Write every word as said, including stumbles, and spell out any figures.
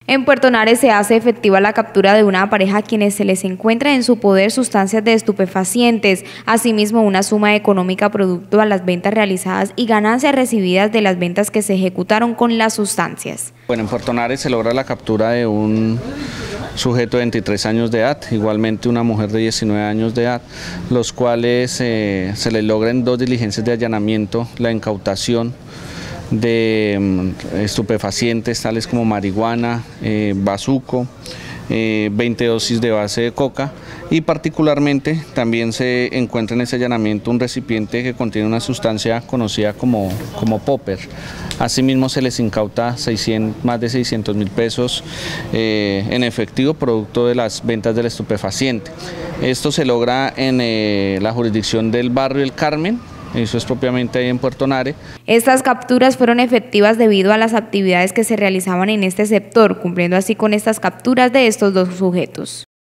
En Puerto Nare se hace efectiva la captura de una pareja a quienes se les encuentra en su poder sustancias de estupefacientes, asimismo una suma económica producto a las ventas realizadas y ganancias recibidas de las ventas que se ejecutaron con las sustancias. Bueno, en Puerto Nare se logra la captura de un sujeto de veintitrés años de edad, igualmente una mujer de diecinueve años de edad, los cuales eh, se les logran dos diligencias de allanamiento, la incautación de estupefacientes tales como marihuana, eh, bazuco, eh, veinte dosis de base de coca y particularmente también se encuentra en ese allanamiento un recipiente que contiene una sustancia conocida como, como popper. Asimismo se les incauta seiscientos, más de seiscientos mil pesos eh, en efectivo producto de las ventas del estupefaciente. Esto se logra en eh, la jurisdicción del barrio El Carmen. Eso es propiamente ahí en Puerto Nare. Estas capturas fueron efectivas debido a las actividades que se realizaban en este sector, cumpliendo así con estas capturas de estos dos sujetos.